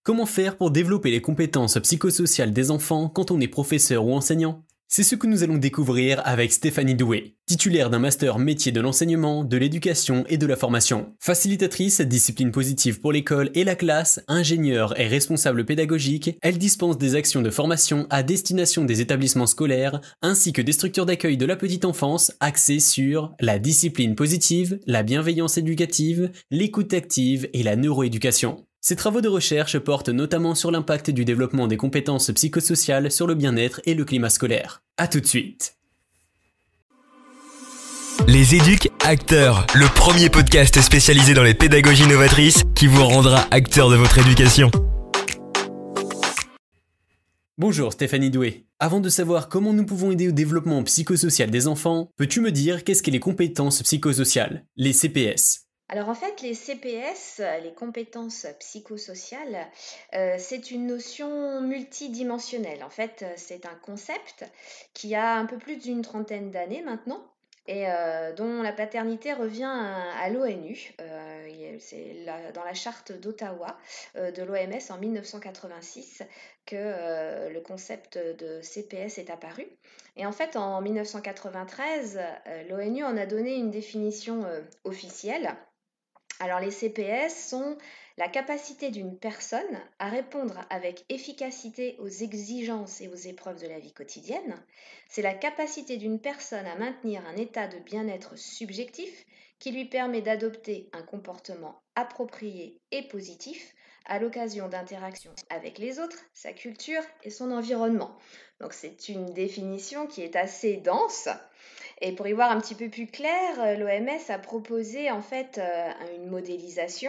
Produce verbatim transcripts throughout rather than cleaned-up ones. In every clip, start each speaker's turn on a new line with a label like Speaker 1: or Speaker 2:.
Speaker 1: Comment faire pour développer les compétences psychosociales des enfants quand on est professeur ou enseignant? C'est ce que nous allons découvrir avec Stéphanie Doué, titulaire d'un master métier de l'enseignement, de l'éducation et de la formation. Facilitatrice, discipline positive pour l'école et la classe, ingénieure et responsable pédagogique, elle dispense des actions de formation à destination des établissements scolaires ainsi que des structures d'accueil de la petite enfance axées sur la discipline positive, la bienveillance éducative, l'écoute active et la neuroéducation. Ses travaux de recherche portent notamment sur l'impact du développement des compétences psychosociales sur le bien-être et le climat scolaire. A tout de suite.
Speaker 2: Les Éducs Acteurs, le premier podcast spécialisé dans les pédagogies novatrices qui vous rendra acteur de votre éducation.
Speaker 1: Bonjour Stéphanie Doué. Avant de savoir comment nous pouvons aider au développement psychosocial des enfants, peux-tu me dire qu'est-ce qu'est les compétences psychosociales, les C P S?
Speaker 3: Alors en fait, les C P S, les compétences psychosociales, euh, c'est une notion multidimensionnelle. En fait, c'est un concept qui a un peu plus d'une trentaine d'années maintenant et euh, dont la paternité revient à, à l'ONU. Euh, c'est la- dans la charte d'Ottawa euh, de l'O M S en mille neuf cent quatre-vingt-six que euh, le concept de C P S est apparu. Et en fait, en mille neuf cent quatre-vingt-treize, euh, l'ONU en a donné une définition euh, officielle. Alors les C P S sont la capacité d'une personne à répondre avec efficacité aux exigences et aux épreuves de la vie quotidienne. C'est la capacité d'une personne à maintenir un état de bien-être subjectif qui lui permet d'adopter un comportement approprié et positif à l'occasion d'interactions avec les autres, sa culture et son environnement. Donc c'est une définition qui est assez dense. Et pour y voir un petit peu plus clair, l'O M S a proposé en fait euh, une modélisation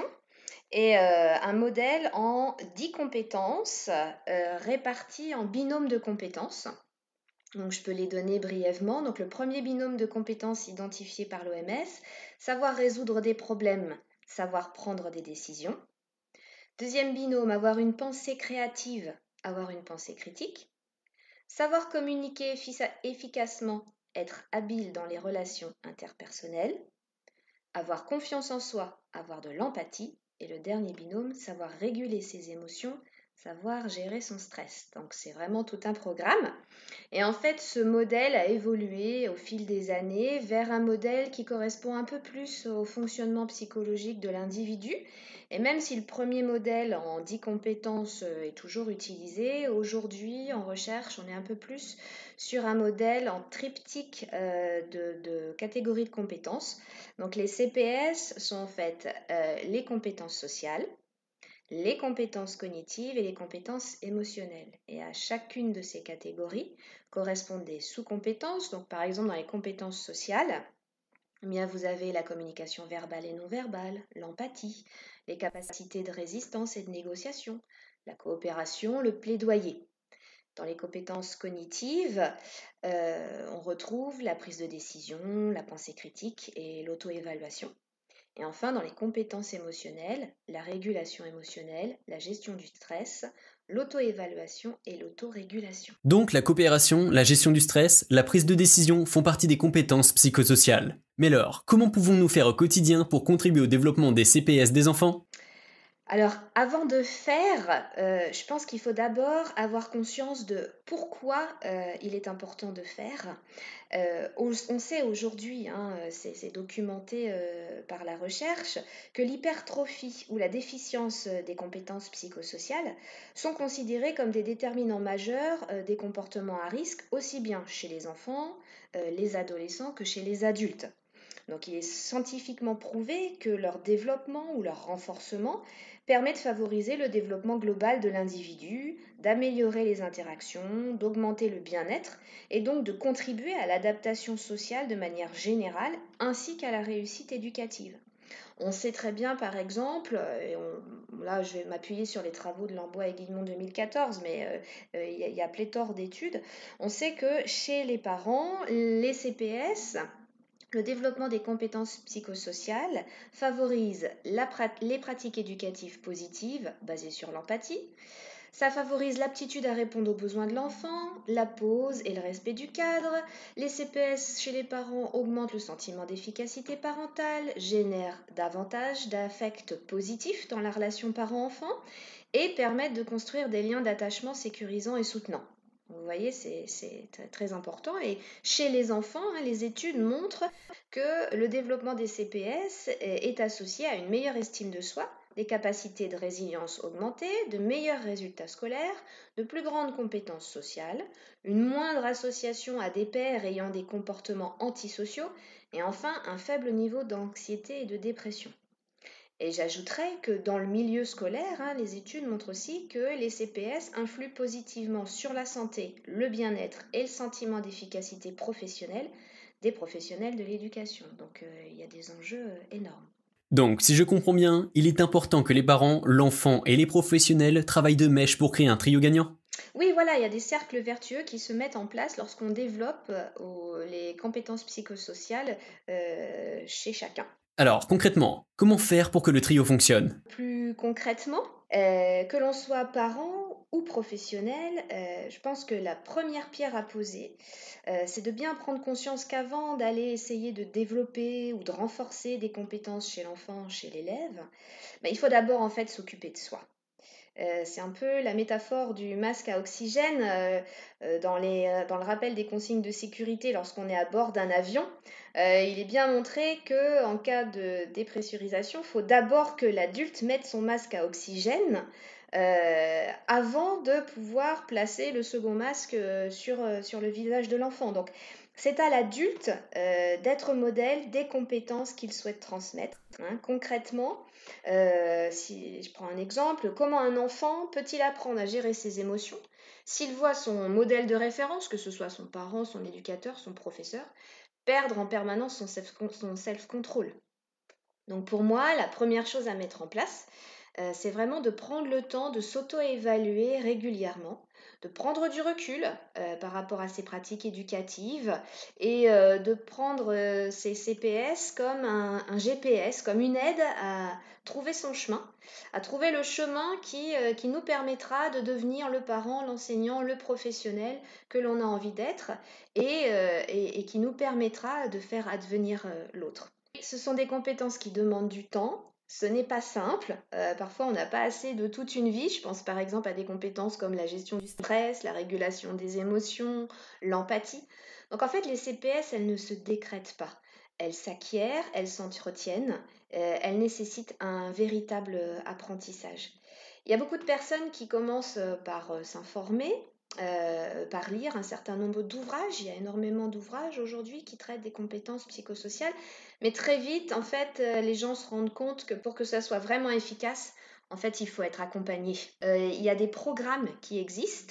Speaker 3: et euh, un modèle en dix compétences euh, réparties en binômes de compétences. Donc je peux les donner brièvement. Donc le premier binôme de compétences identifié par l'O M S, savoir résoudre des problèmes, savoir prendre des décisions. Deuxième binôme, avoir une pensée créative, avoir une pensée critique. Savoir communiquer effic- efficacement, être habile dans les relations interpersonnelles, avoir confiance en soi, avoir de l'empathie, et le dernier binôme, savoir réguler ses émotions, savoir gérer son stress. Donc c'est vraiment tout un programme. Et en fait, ce modèle a évolué au fil des années vers un modèle qui correspond un peu plus au fonctionnement psychologique de l'individu. Et même si le premier modèle en dix compétences est toujours utilisé, aujourd'hui, en recherche, on est un peu plus sur un modèle en triptyque euh, de, de catégories de compétences. Donc les C P S sont en fait euh, les compétences sociales, les compétences cognitives et les compétences émotionnelles. Et à chacune de ces catégories correspondent des sous-compétences. Donc par exemple dans les compétences sociales, eh bien, vous avez la communication verbale et non verbale, l'empathie, les capacités de résistance et de négociation, la coopération, le plaidoyer. Dans les compétences cognitives, euh, on retrouve la prise de décision, la pensée critique et l'auto-évaluation. Et enfin, dans les compétences émotionnelles, la régulation émotionnelle, la gestion du stress, l'auto-évaluation et l'autorégulation.
Speaker 1: Donc la coopération, la gestion du stress, la prise de décision font partie des compétences psychosociales. Mais alors, comment pouvons-nous faire au quotidien pour contribuer au développement des C P S des enfants?
Speaker 3: Alors, avant de faire, euh, je pense qu'il faut d'abord avoir conscience de pourquoi euh, il est important de faire. Euh, on, on sait aujourd'hui, hein, c'est, c'est documenté euh, par la recherche, que l'hypertrophie ou la déficience des compétences psychosociales sont considérées comme des déterminants majeurs euh, des comportements à risque, aussi bien chez les enfants, euh, les adolescents que chez les adultes. Donc il est scientifiquement prouvé que leur développement ou leur renforcement permet de favoriser le développement global de l'individu, d'améliorer les interactions, d'augmenter le bien-être et donc de contribuer à l'adaptation sociale de manière générale ainsi qu'à la réussite éducative. On sait très bien, par exemple, et on- là je vais m'appuyer sur les travaux de Lambois et Guillemont deux mille quatorze, mais euh, euh, il y, a- il y a pléthore d'études, on sait que chez les parents, les C P S, le développement des compétences psychosociales favorise la prat- les pratiques éducatives positives basées sur l'empathie. Ça favorise l'aptitude à répondre aux besoins de l'enfant, la pause et le respect du cadre. Les C P S chez les parents augmentent le sentiment d'efficacité parentale, génèrent davantage d'affects positifs dans la relation parent-enfant et permettent de construire des liens d'attachement sécurisants et soutenants. Vous voyez, c'est, c'est très, très important. Et chez les enfants, hein, les études montrent que le développement des C P S est, est associé à une meilleure estime de soi, des capacités de résilience augmentées, de meilleurs résultats scolaires, de plus grandes compétences sociales, une moindre association à des pairs ayant des comportements antisociaux, et enfin un faible niveau d'anxiété et de dépression. Et j'ajouterais que dans le milieu scolaire, hein, les études montrent aussi que les C P S influent positivement sur la santé, le bien-être et le sentiment d'efficacité professionnelle des professionnels de l'éducation. Donc euh, il y a des enjeux euh, énormes.
Speaker 1: Donc, si je comprends bien, il est important que les parents, l'enfant et les professionnels travaillent de mèche pour créer un trio gagnant.
Speaker 3: Oui, voilà, il y a des cercles vertueux qui se mettent en place lorsqu'on développe euh, au- les compétences psychosociales euh, chez chacun.
Speaker 1: Alors, concrètement, comment faire pour que le trio fonctionne?
Speaker 3: Plus concrètement, euh, que l'on soit parent ou professionnel, euh, je pense que la première pierre à poser, euh, c'est de bien prendre conscience qu'avant d'aller essayer de développer ou de renforcer des compétences chez l'enfant, chez l'élève, ben, il faut d'abord en fait s'occuper de soi. Euh, c'est un peu la métaphore du masque à oxygène euh, euh, dans, les, euh, dans le rappel des consignes de sécurité lorsqu'on est à bord d'un avion. Euh, il est bien montré qu'en cas de dépressurisation, il faut d'abord que l'adulte mette son masque à oxygène euh, avant de pouvoir placer le second masque euh, sur, euh, sur le visage de l'enfant. Donc, c'est à l'adulte euh, d'être modèle des compétences qu'il souhaite transmettre. Hein. Concrètement, euh, si je prends un exemple, comment un enfant peut-il apprendre à gérer ses émotions s'il voit son modèle de référence, que ce soit son parent, son éducateur, son professeur, perdre en permanence son self- son self-control? Donc pour moi, la première chose à mettre en place, euh, c'est vraiment de prendre le temps de s'auto-évaluer régulièrement, de prendre du recul euh, par rapport à ses pratiques éducatives et euh, de prendre euh, ces C P S comme un, un G P S, comme une aide à trouver son chemin, à trouver le chemin qui, euh, qui nous permettra de devenir le parent, l'enseignant, le professionnel que l'on a envie d'être et, euh, et, et qui nous permettra de faire advenir euh, l'autre. Ce sont des compétences qui demandent du temps. Ce n'est pas simple. Euh, parfois, on n'a pas assez de toute une vie. Je pense par exemple à des compétences comme la gestion du stress, la régulation des émotions, l'empathie. Donc en fait, les C P S, elles ne se décrètent pas. Elles s'acquièrent, elles s'entretiennent, euh, elles nécessitent un véritable apprentissage. Il y a beaucoup de personnes qui commencent euh, par euh, s'informer, euh, par lire un certain nombre d'ouvrages. Il y a énormément d'ouvrages aujourd'hui qui traitent des compétences psychosociales. Mais très vite, en fait, euh, les gens se rendent compte que pour que ça soit vraiment efficace, en fait, il faut être accompagné. Euh, il y a des programmes qui existent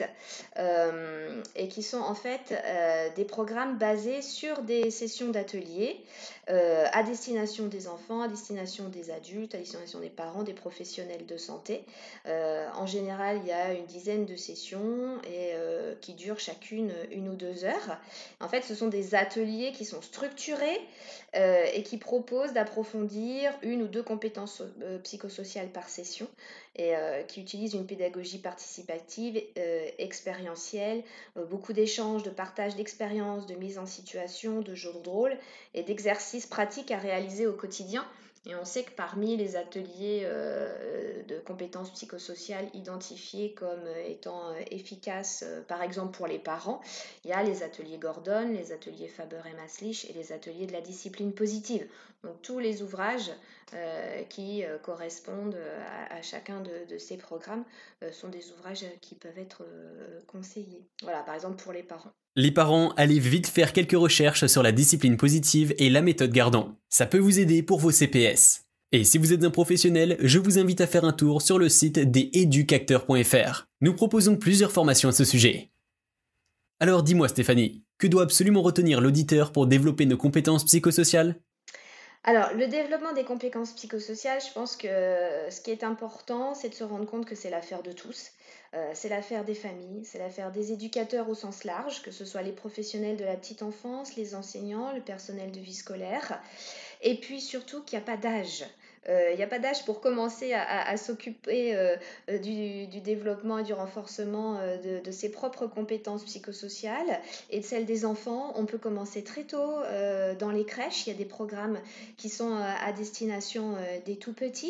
Speaker 3: euh, et qui sont en fait euh, des programmes basés sur des sessions d'ateliers euh, à destination des enfants, à destination des adultes, à destination des parents, des professionnels de santé. Euh, en général, il y a une dizaine de sessions et euh, qui durent chacune une ou deux heures. En fait, ce sont des ateliers qui sont structurés euh, et qui propose d'approfondir une ou deux compétences euh, psychosociales par session et euh, qui utilise une pédagogie participative, euh, expérientielle, euh, beaucoup d'échanges, de partage d'expériences, de mise en situation, de jeux de rôle et d'exercices pratiques à réaliser au quotidien. Et on sait que parmi les ateliers euh, de compétences psychosociales identifiés comme étant euh, efficaces, euh, par exemple pour les parents, il y a les ateliers Gordon, les ateliers Faber et Maslich et les ateliers de la discipline positive. Donc tous les ouvrages euh, qui euh, correspondent à, à chacun de, de ces programmes euh, sont des ouvrages qui peuvent être euh, conseillés. Voilà, par exemple pour les parents.
Speaker 1: Les parents, allez vite faire quelques recherches sur la discipline positive et la méthode Gardant. Ça peut vous aider pour vos C P S. Et si vous êtes un professionnel, je vous invite à faire un tour sur le site des éducacteurs point f r. Nous proposons plusieurs formations à ce sujet. Alors dis-moi Stéphanie, que doit absolument retenir l'auditeur pour développer nos compétences psychosociales ?
Speaker 3: Alors, le développement des compétences psychosociales, je pense que ce qui est important, c'est de se rendre compte que c'est l'affaire de tous. Euh, c'est l'affaire des familles, c'est l'affaire des éducateurs au sens large, que ce soit les professionnels de la petite enfance, les enseignants, le personnel de vie scolaire. Et puis surtout qu'il n'y a pas d'âge. Euh, Il n'y a pas d'âge pour commencer à, à- à s'occuper euh, euh, du, du développement et du renforcement euh, de, de ses propres compétences psychosociales et de celles des enfants. On peut commencer très tôt euh, dans les crèches. Il y a des programmes qui sont euh, à destination euh, des tout petits.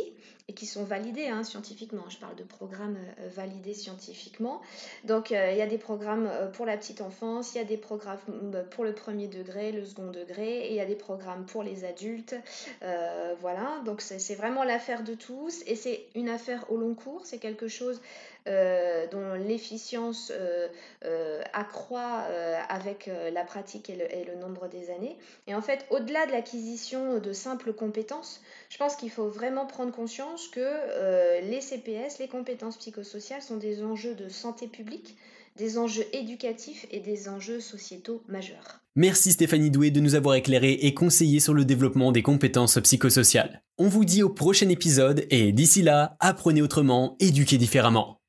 Speaker 3: et qui sont validés hein, scientifiquement. Je parle de programmes euh, validés scientifiquement. Donc, euh, il y a des programmes euh, pour la petite enfance, il y a des programmes pour le premier degré, le second degré, et il y a des programmes pour les adultes. Euh, voilà, donc c'est, c'est vraiment l'affaire de tous, et c'est une affaire au long cours. C'est quelque chose euh, dont l'efficience euh, euh, accroît euh, avec euh, la pratique et le, et le nombre des années. Et en fait, au-delà de l'acquisition de simples compétences, je pense qu'il faut vraiment prendre conscience que euh, les C P S, les compétences psychosociales, sont des enjeux de santé publique, des enjeux éducatifs et des enjeux sociétaux majeurs.
Speaker 1: Merci Stéphanie Doué de nous avoir éclairé et conseillé sur le développement des compétences psychosociales. On vous dit au prochain épisode et d'ici là, apprenez autrement, éduquez différemment.